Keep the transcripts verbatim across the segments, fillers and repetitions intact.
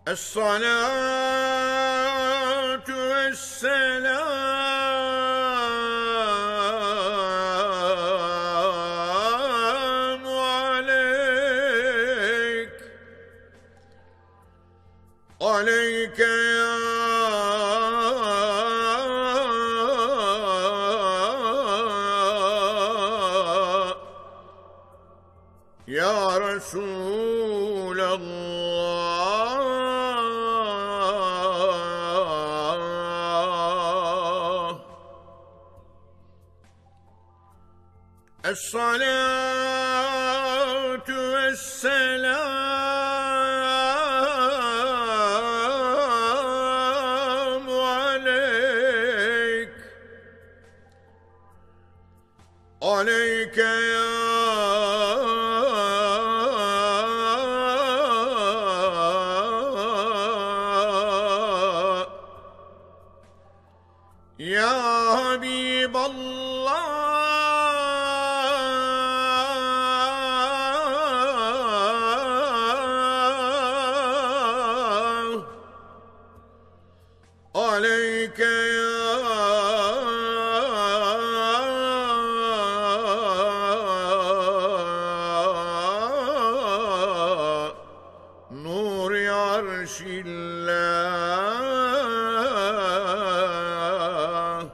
الصلاة والسلام عليك عليك يا يا رسول الله. الصلاة والسلام عليك عليك يا يا حبيب الله عليك يا نور عرش الله.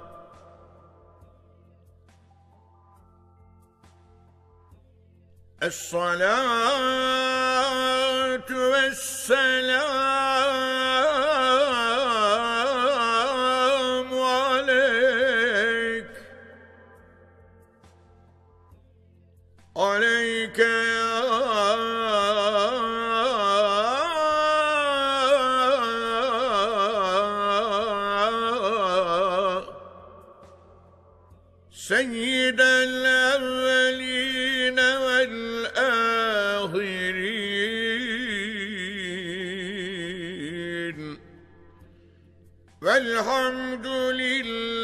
الصلاة والسلام عليك عليك يا سيد الأولين والآخرين والحمد لله